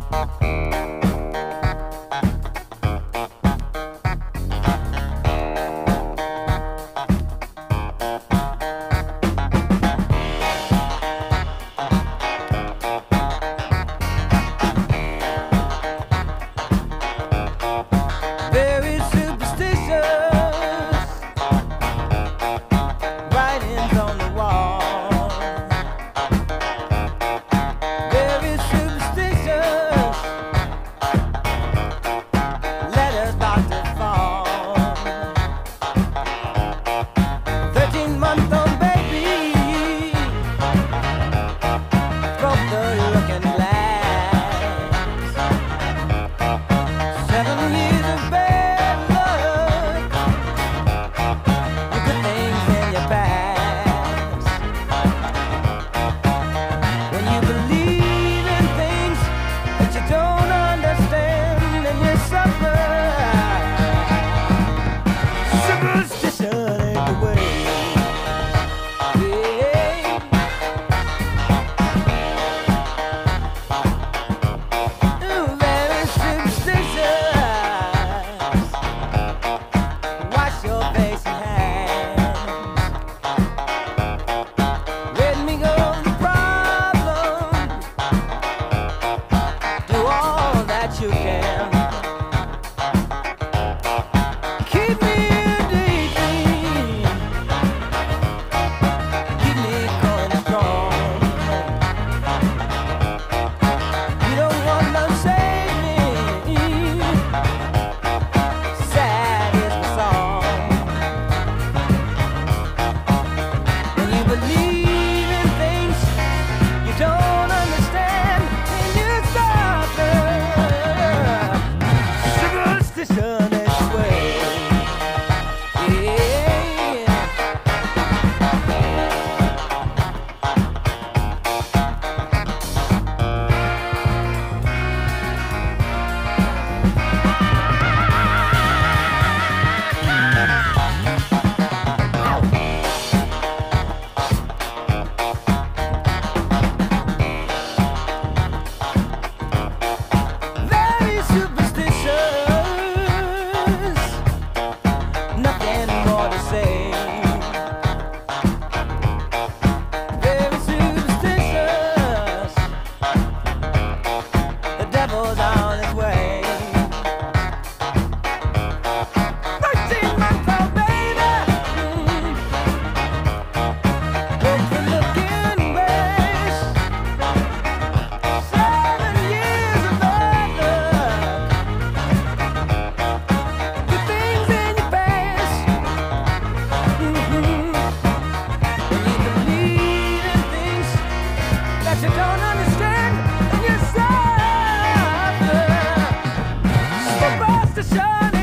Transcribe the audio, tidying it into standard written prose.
Very superstitious writings on the wall. Very superstitious letters about to fall. 13-month-old baby broke the looking glass. 7 years of bad luck, you put things in your past. When you believe in things that you don't understand, and you suffer. Superstition ain't the way. Yeah. Ooh, very superstitious. Wash your face and hands. Let me go the problem. Do all that you can. Keep me daydream. Keep me going strong. You don't want no saving. Sad is the song. When you believe in things you don't understand, and you suffer. Superstition is the way. Yeah. Very superstitious, nothing more to say. Very superstitious, the devil's on his way. 13-month-old baby, broke the looking glass. 7 years of bad luck, good things in your past. When you believe in things that you don't understand, and you suffer. Superstition